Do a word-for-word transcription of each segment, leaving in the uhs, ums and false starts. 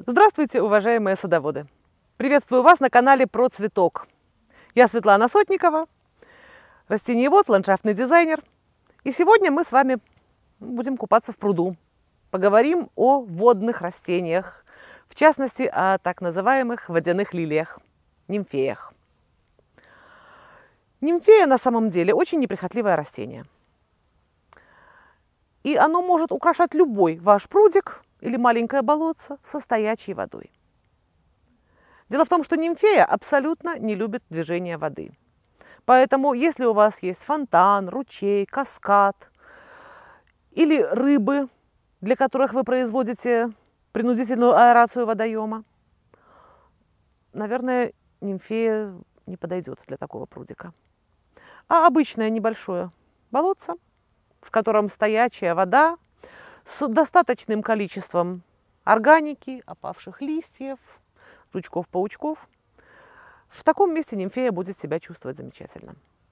Здравствуйте, уважаемые садоводы! Приветствую вас на канале Про Цветок. Я Светлана Сотникова, растениевод, ландшафтный дизайнер. И сегодня мы с вами будем купаться в пруду. Поговорим о водных растениях, в частности, о так называемых водяных лилиях, нимфеях. Нимфея на самом деле очень неприхотливое растение. И оно может украшать любой ваш прудик или маленькое болотце со стоячей водой. Дело в том, что нимфея абсолютно не любит движения воды. Поэтому, если у вас есть фонтан, ручей, каскад или рыбы, для которых вы производите принудительную аэрацию водоема, наверное, нимфея не подойдет для такого прудика. А обычное небольшое болотце, в котором стоячая вода с достаточным количеством органики, опавших листьев, жучков-паучков, в таком месте нимфея будет себя чувствовать замечательно.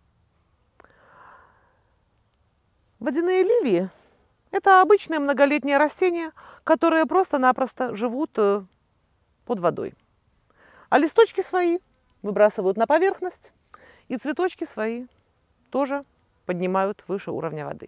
Водяные лилии – это обычные многолетние растения, которые просто-напросто живут под водой. А листочки свои выбрасывают на поверхность, и цветочки свои тоже поднимают выше уровня воды.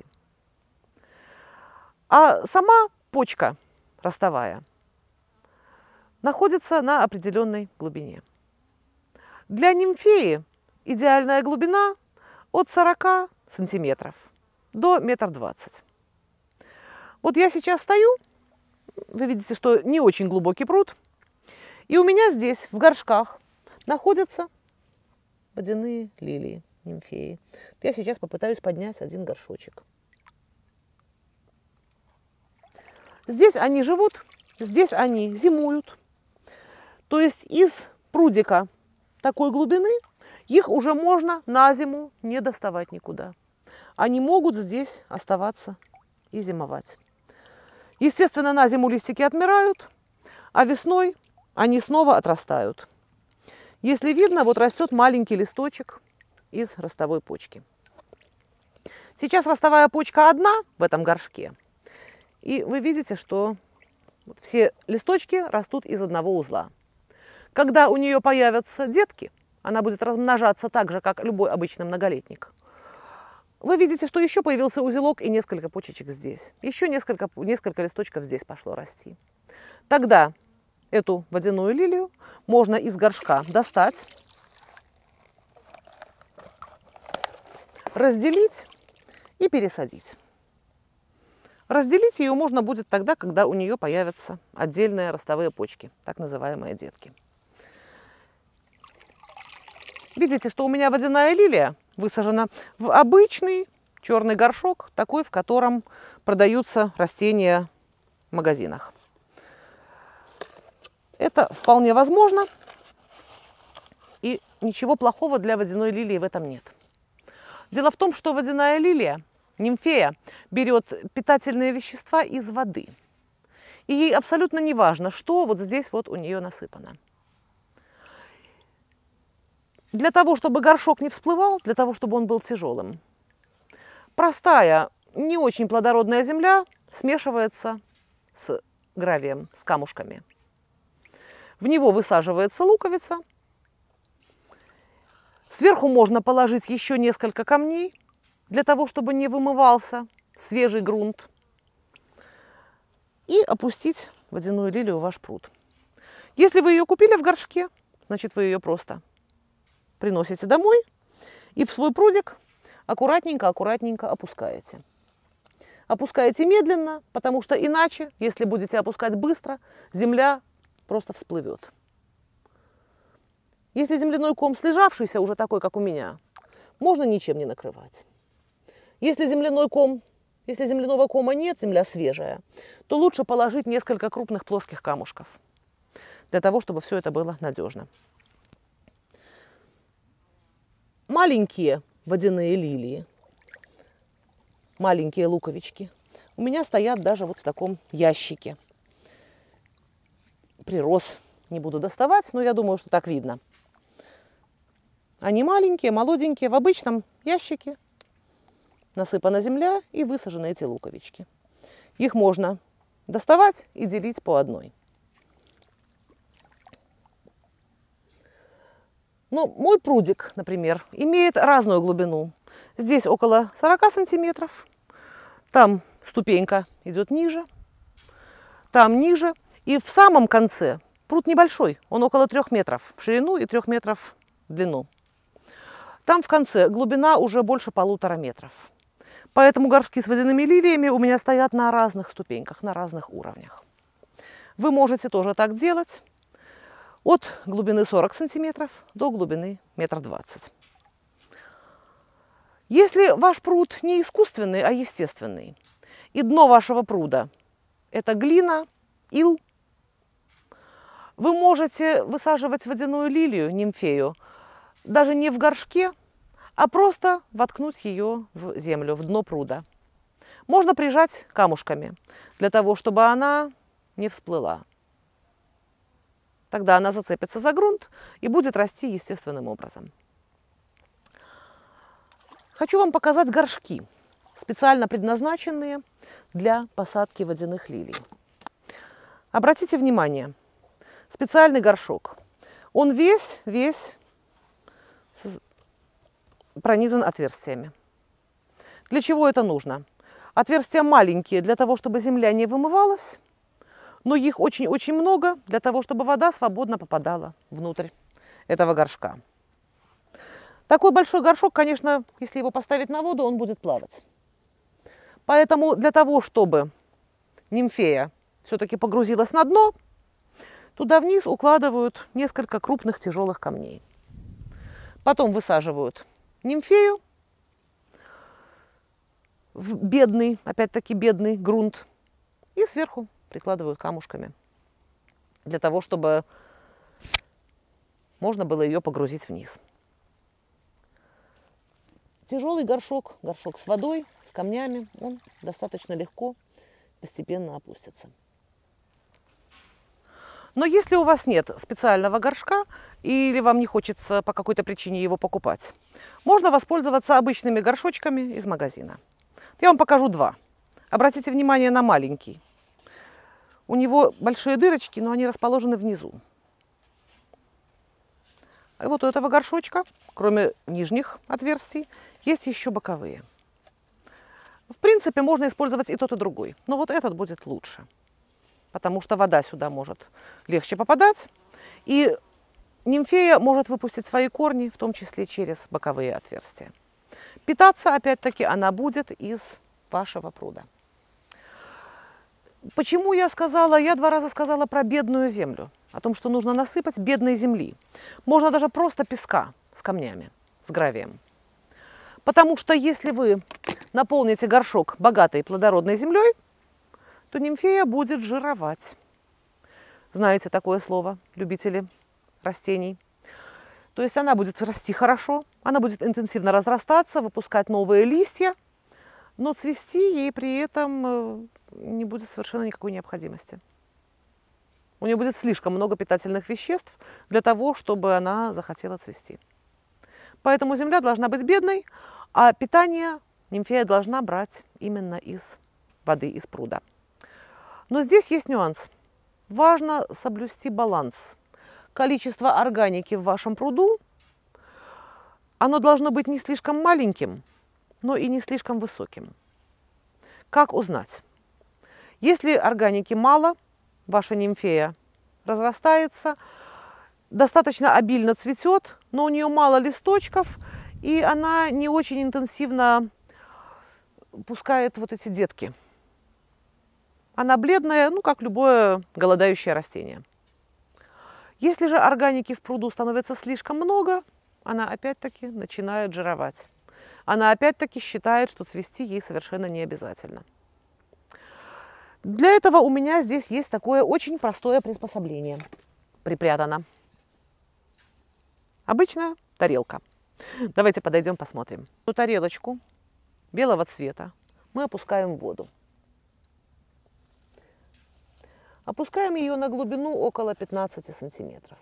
А сама почка ростовая находится на определенной глубине. Для нимфеи идеальная глубина от сорока сантиметров до метра двадцати. Вот я сейчас стою, вы видите, что не очень глубокий пруд, и у меня здесь в горшках находятся водяные лилии, нимфеи. Я сейчас попытаюсь поднять один горшочек. Здесь они живут, здесь они зимуют. То есть из прудика такой глубины их уже можно на зиму не доставать никуда. Они могут здесь оставаться и зимовать. Естественно, на зиму листики отмирают, а весной они снова отрастают. Если видно, вот растет маленький листочек из ростовой почки. Сейчас ростовая почка одна в этом горшке. И вы видите, что вот все листочки растут из одного узла. Когда у нее появятся детки, она будет размножаться так же, как любой обычный многолетник. Вы видите, что еще появился узелок и несколько почечек здесь. Еще несколько, несколько листочков здесь пошло расти. Тогда эту водяную лилию можно из горшка достать, разделить и пересадить. Разделить ее можно будет тогда, когда у нее появятся отдельные ростовые почки, так называемые детки. Видите, что у меня водяная лилия высажена в обычный черный горшок, такой, в котором продаются растения в магазинах. Это вполне возможно, и ничего плохого для водяной лилии в этом нет. Дело в том, что водяная лилия, нимфея, берет питательные вещества из воды. И ей абсолютно не важно, что вот здесь вот у нее насыпано. Для того, чтобы горшок не всплывал, для того, чтобы он был тяжелым, простая, не очень плодородная земля смешивается с гравием, с камушками. В него высаживается луковица. Сверху можно положить еще несколько камней, для того, чтобы не вымывался свежий грунт, и опустить водяную лилию в ваш пруд. Если вы ее купили в горшке, значит, вы ее просто приносите домой и в свой прудик аккуратненько-аккуратненько опускаете. Опускаете медленно, потому что иначе, если будете опускать быстро, земля просто всплывет. Если земляной ком слежавшийся, уже такой, как у меня, можно ничем не накрывать. Если земляной ком, если земляного кома нет, земля свежая, то лучше положить несколько крупных плоских камушков, для того, чтобы все это было надежно. Маленькие водяные лилии, маленькие луковички, у меня стоят даже вот в таком ящике. Прирос, не буду доставать, но я думаю, что так видно. Они маленькие, молоденькие, в обычном ящике. Насыпана земля и высажены эти луковички. Их можно доставать и делить по одной. Ну, мой прудик, например, имеет разную глубину. Здесь около сорока сантиметров, там ступенька идет ниже, там ниже. И в самом конце пруд небольшой, он около трех метров в ширину и трех метров в длину. Там в конце глубина уже больше полутора метров. Поэтому горшки с водяными лилиями у меня стоят на разных ступеньках, на разных уровнях. Вы можете тоже так делать. От глубины сорок сантиметров до глубины метр двадцать. Если ваш пруд не искусственный, а естественный, и дно вашего пруда – это глина, ил, вы можете высаживать водяную лилию, нимфею, даже не в горшке, а просто воткнуть ее в землю, в дно пруда. Можно прижать камушками, для того, чтобы она не всплыла. Тогда она зацепится за грунт и будет расти естественным образом. Хочу вам показать горшки, специально предназначенные для посадки водяных лилий. Обратите внимание, специальный горшок. Он весь, весь пронизан отверстиями. Для чего это нужно? Отверстия маленькие для того, чтобы земля не вымывалась, но их очень-очень много для того, чтобы вода свободно попадала внутрь этого горшка. Такой большой горшок, конечно, если его поставить на воду, он будет плавать. Поэтому для того, чтобы нимфея все-таки погрузилась на дно, туда вниз укладывают несколько крупных тяжелых камней. Потом высаживают нимфею в бедный, опять-таки бедный грунт и сверху прикладывают камушками для того, чтобы можно было ее погрузить вниз. Тяжелый горшок, горшок с водой, с камнями, он достаточно легко постепенно опустится. Но если у вас нет специального горшка или вам не хочется по какой-то причине его покупать, можно воспользоваться обычными горшочками из магазина. Я вам покажу два. Обратите внимание на маленький. У него большие дырочки, но они расположены внизу. И вот у этого горшочка, кроме нижних отверстий, есть еще боковые. В принципе, можно использовать и тот, и другой. Но вот этот будет лучше, потому что вода сюда может легче попадать. И нимфея может выпустить свои корни, в том числе через боковые отверстия. Питаться, опять-таки, она будет из вашего пруда. Почему я сказала, я два раза сказала про бедную землю, о том, что нужно насыпать бедной земли. Можно даже просто песка с камнями, с гравием. Потому что если вы наполните горшок богатой плодородной землей, то нимфея будет жировать. Знаете такое слово, любители растений? То есть она будет расти хорошо, она будет интенсивно разрастаться, выпускать новые листья, но цвести ей при этом не будет совершенно никакой необходимости. У нее будет слишком много питательных веществ для того, чтобы она захотела цвести. Поэтому земля должна быть бедной, а питание нимфея должна брать именно из воды, из пруда. Но здесь есть нюанс. Важно соблюсти баланс. Количество органики в вашем пруду, оно должно быть не слишком маленьким, но и не слишком высоким. Как узнать? Если органики мало, ваша нимфея разрастается, достаточно обильно цветет, но у нее мало листочков, и она не очень интенсивно пускает вот эти детки. Она бледная, ну, как любое голодающее растение. Если же органики в пруду становится слишком много, она опять-таки начинает жировать. Она опять-таки считает, что цвести ей совершенно не обязательно. Для этого у меня здесь есть такое очень простое приспособление. Припрятано. Обычная тарелка. Давайте подойдем, посмотрим. Эту тарелочку белого цвета мы опускаем в воду. Опускаем ее на глубину около пятнадцати сантиметров.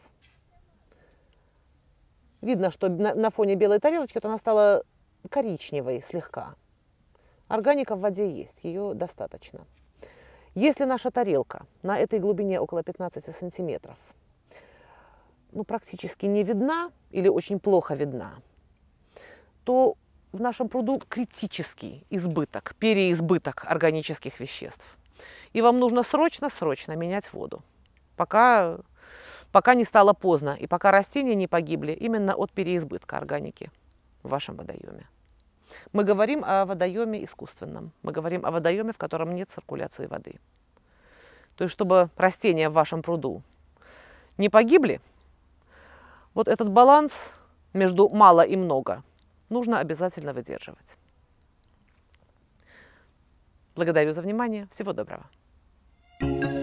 Видно, что на, на фоне белой тарелочки вот она стала коричневой слегка. Органика в воде есть, ее достаточно. Если наша тарелка на этой глубине около пятнадцати сантиметров ну, практически не видна или очень плохо видна, то в нашем пруду критический избыток, переизбыток органических веществ. И вам нужно срочно-срочно менять воду, пока, пока не стало поздно и пока растения не погибли именно от переизбытка органики в вашем водоеме. Мы говорим о водоеме искусственном, мы говорим о водоеме, в котором нет циркуляции воды. То есть, чтобы растения в вашем пруду не погибли, вот этот баланс между мало и много нужно обязательно выдерживать. Благодарю за внимание. Всего доброго.